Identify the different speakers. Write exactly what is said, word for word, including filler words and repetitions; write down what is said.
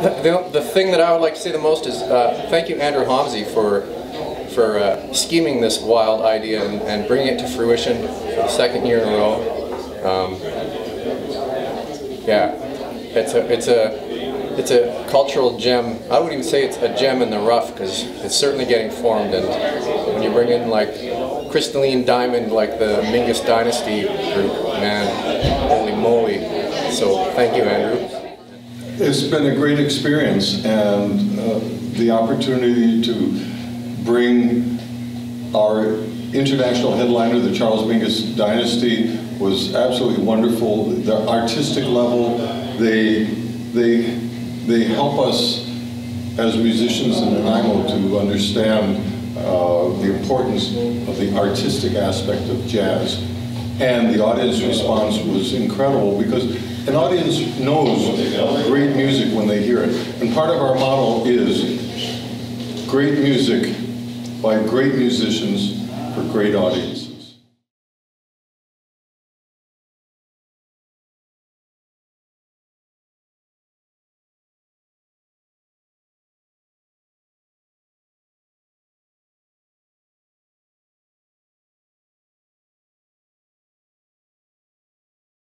Speaker 1: The, the thing that I would like to say the most is uh, thank you, Andrew Homsey, for for uh, scheming this wild idea and, and bringing it to fruition for the second year in a row. Um, yeah, it's a it's a it's a cultural gem. I would even say it's a gem in the rough because it's certainly getting formed. And when you bring in like crystalline diamond like the Mingus Dynasty group, man, holy moly! So thank you, Andrew.
Speaker 2: It's been a great experience, and uh, the opportunity to bring our international headliner, the Charles Mingus Dynasty, was absolutely wonderful. The artistic level, they they they help us as musicians in Nanaimo to understand uh, the importance of the artistic aspect of jazz. And the audience response was incredible because an audience knows great music when they hear it. And part of our model is great music by great musicians for great audience.